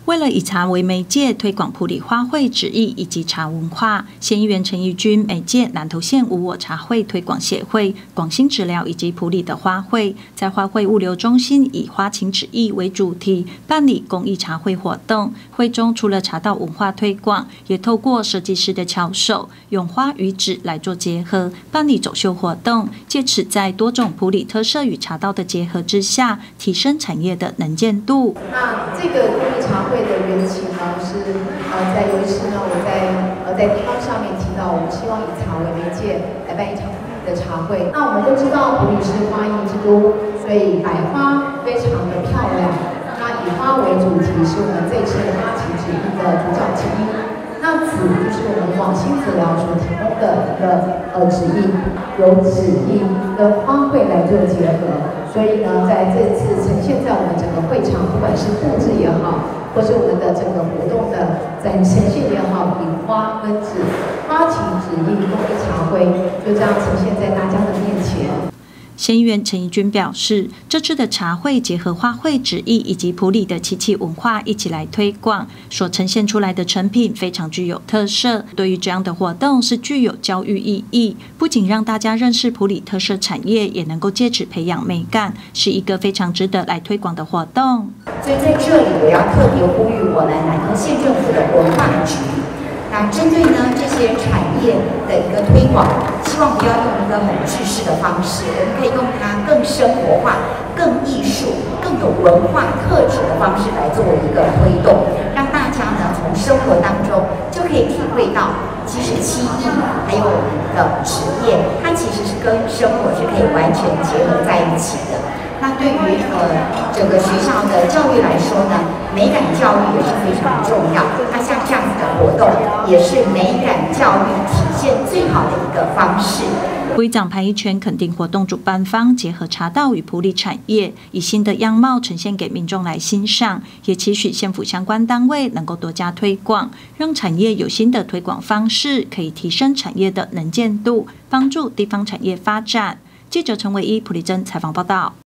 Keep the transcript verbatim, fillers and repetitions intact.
为了以茶为媒介推广埔里花卉植艺以及茶文化，县议员陈怡君媒介南投县无我茶会推广协会、广兴植疗以及埔里的花卉，在花卉物流中心以花情植艺为主题办理公益茶会活动。会中除了茶道文化推广，也透过设计师的巧手，用花与纸来做结合，办理走秀活动，借此在多种埔里特色与茶道的结合之下，提升产业的能见度。 那这个公益茶会的缘起呢，是呃在有一次呢，我在呃在地方上面提到，我们希望以茶为媒介来办一场公益的茶会。那我们都知道埔里是花艺之都，所以百花非常的漂亮。那以花为主题是我们这次花情植艺的主角之一。那紫就是我们广兴植疗所提供的一个呃植艺，由植艺跟花卉来做结合。所以呢，在这次呈现在我们整个会场，不管是布置也好，或是我们的整个活动的展呈现也好，以花跟纸、花情植艺公益茶会，就这样呈现在大家的面前。 县议员陈怡君表示，这次的茶会结合花卉植艺以及埔里的漆器文化一起来推广，所呈现出来的成品非常具有特色。对于这样的活动是具有教育意义，不仅让大家认识埔里特色产业，也能够借此培养美感，是一个非常值得来推广的活动。 所以在这里，我要特别呼吁我们南投县政府的文化局。那针对呢这些产业的一个推广，希望不要用一个很制式的方式，我们可以用它更生活化、更艺术、更有文化特质的方式来作为一个推动，让大家呢从生活当中就可以体会到，其实漆艺还有我们的职业，它其实是跟生活是可以完全结合在一起的。那对于呃整个学校的教育来说呢，美感教育也是非常重要。那像这样子的活动，也是美感教育体现最好的一个方式。 会长潘一全肯定活动主办方结合茶道与埔里产业，以新的样貌呈现给民众来欣赏，也期许县府相关单位能够多加推广，让产业有新的推广方式，可以提升产业的能见度，帮助地方产业发展。记者陈伟一埔里镇采访报道。